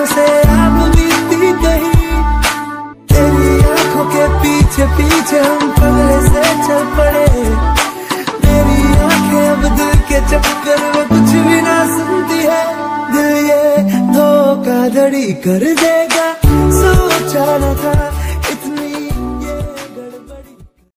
आंखों से आप बीती कहीं, तेरी आंखों के पीछे पीछे हम पगले से चल पड़े। मेरी आंखें अब दिल के चक्कर में कुछ भी ना सुनती है, दिल ये धोखाधड़ी कर देगा, सोचा न था।